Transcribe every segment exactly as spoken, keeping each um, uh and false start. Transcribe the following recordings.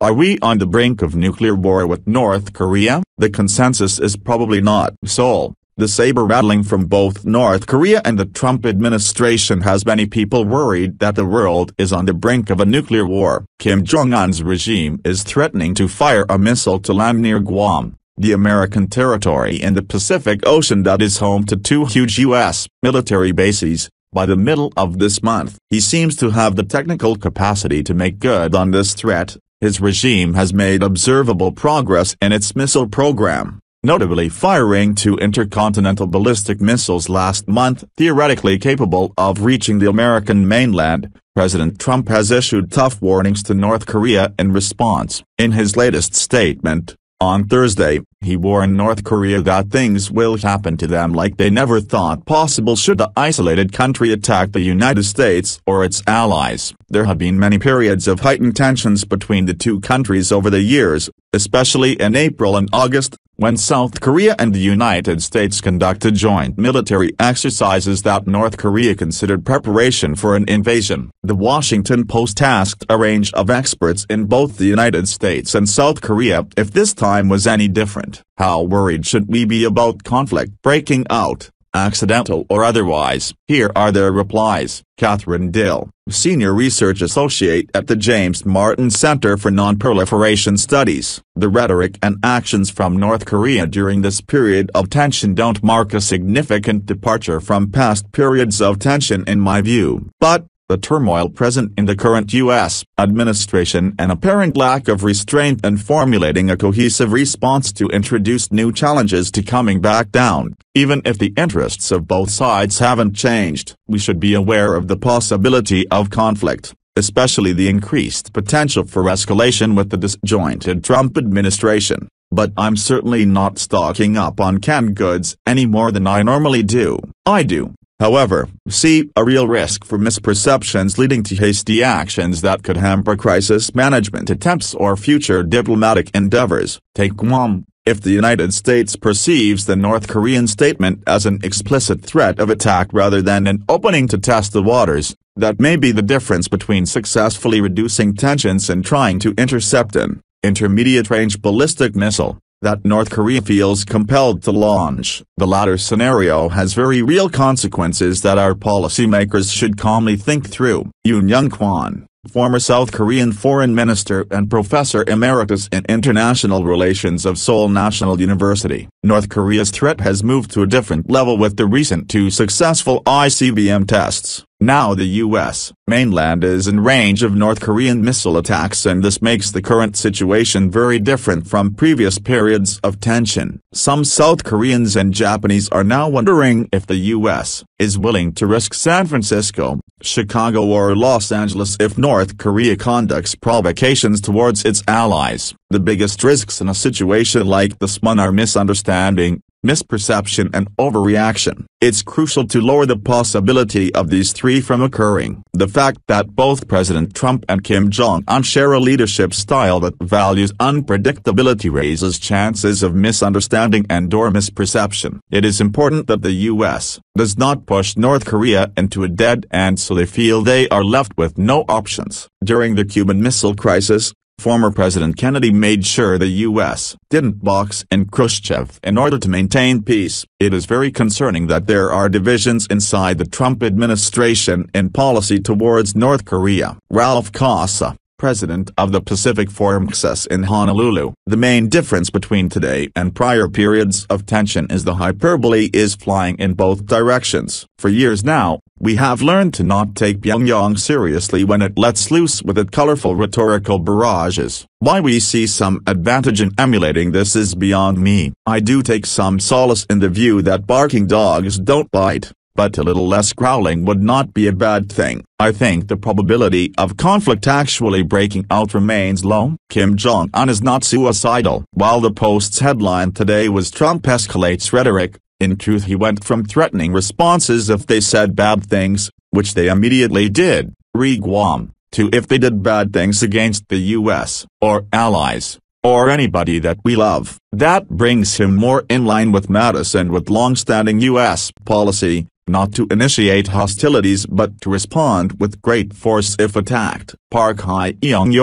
Are we on the brink of nuclear war with North Korea? The consensus is probably not. SEOUL. The saber-rattling from both North Korea and the Trump administration has many people worried that the world is on the brink of a nuclear war. Kim Jong Un's regime is threatening to fire a missile to land near Guam, the American territory in the Pacific Ocean that is home to two huge U S military bases, by the middle of this month. He seems to have the technical capacity to make good on this threat. His regime has made observable progress in its missile program, notably firing two intercontinental ballistic missiles last month, theoretically capable of reaching the American mainland. President Trump has issued tough warnings to North Korea in response. In his latest statement, on Thursday, he warned North Korea that things will happen to them like they never thought possible should the isolated country attack the United States or its allies. There have been many periods of heightened tensions between the two countries over the years, especially in April and August, when South Korea and the United States conducted joint military exercises that North Korea considered preparation for an invasion. The Washington Post asked a range of experts in both the United States and South Korea if this time was any different. How worried should we be about conflict breaking out, accidental or otherwise? Here are their replies. Catherine Dill, Senior Research Associate at the James Martin Center for Non-Proliferation Studies. The rhetoric and actions from North Korea during this period of tension don't mark a significant departure from past periods of tension in my view. But the turmoil present in the current U S administration and apparent lack of restraint in formulating a cohesive response to introduce new challenges to coming back down. Even if the interests of both sides haven't changed, we should be aware of the possibility of conflict, especially the increased potential for escalation with the disjointed Trump administration. But I'm certainly not stocking up on canned goods any more than I normally do. I do, however, see a real risk for misperceptions leading to hasty actions that could hamper crisis management attempts or future diplomatic endeavors. Take Guam. If the United States perceives the North Korean statement as an explicit threat of attack rather than an opening to test the waters, that may be the difference between successfully reducing tensions and trying to intercept an intermediate-range ballistic missile that North Korea feels compelled to launch. The latter scenario has very real consequences that our policymakers should calmly think through. Yoon Young-kwon, former South Korean foreign minister and professor emeritus in international relations of Seoul National University. North Korea's threat has moved to a different level with the recent two successful I C B M tests. Now the U S mainland is in range of North Korean missile attacks, and this makes the current situation very different from previous periods of tension. Some South Koreans and Japanese are now wondering if the U S is willing to risk San Francisco, Chicago or Los Angeles if North Korea conducts provocations towards its allies. The biggest risks in a situation like this one are misunderstanding, misperception and overreaction. It's crucial to lower the possibility of these three from occurring. The fact that both President Trump and Kim Jong Un share a leadership style that values unpredictability raises chances of misunderstanding and or misperception. It is important that the U S does not push North Korea into a dead end so they feel they are left with no options. During the Cuban Missile Crisis, former President Kennedy made sure the U S didn't box in Khrushchev in order to maintain peace. It is very concerning that there are divisions inside the Trump administration in policy towards North Korea. Ralph Casa, president of the Pacific Forum, says in Honolulu, the main difference between today and prior periods of tension is the hyperbole is flying in both directions. For years now, we have learned to not take Pyongyang seriously when it lets loose with its colorful rhetorical barrages. Why we see some advantage in emulating this is beyond me. I do take some solace in the view that barking dogs don't bite, but a little less growling would not be a bad thing. I think the probability of conflict actually breaking out remains low. Kim Jong Un is not suicidal. While the Post's headline today was "Trump escalates rhetoric," in truth he went from threatening responses if they said bad things, which they immediately did, re Guam, to if they did bad things against the U S, or allies, or anybody that we love. That brings him more in line with Mattis and with long-standing U S policy, not to initiate hostilities but to respond with great force if attacked. Park Hye-young,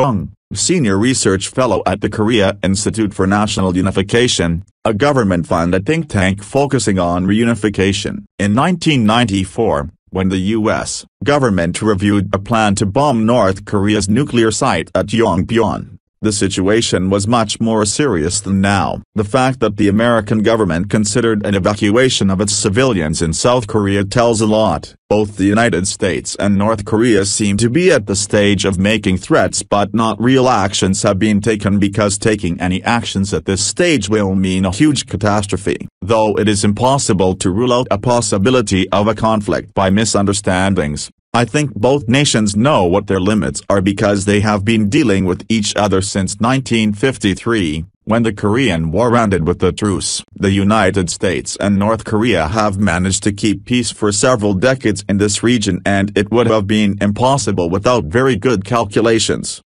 senior research fellow at the Korea Institute for National Unification, a government-funded think tank focusing on reunification. In nineteen ninety-four, when the U S government reviewed a plan to bomb North Korea's nuclear site at Yongbyon, the situation was much more serious than now. The fact that the American government considered an evacuation of its civilians in South Korea tells a lot. Both the United States and North Korea seem to be at the stage of making threats, but not real actions have been taken, because taking any actions at this stage will mean a huge catastrophe. Though it is impossible to rule out a possibility of a conflict by misunderstandings, I think both nations know what their limits are, because they have been dealing with each other since nineteen fifty-three, when the Korean War ended with a truce. The United States and North Korea have managed to keep peace for several decades in this region, and it would have been impossible without very good calculations.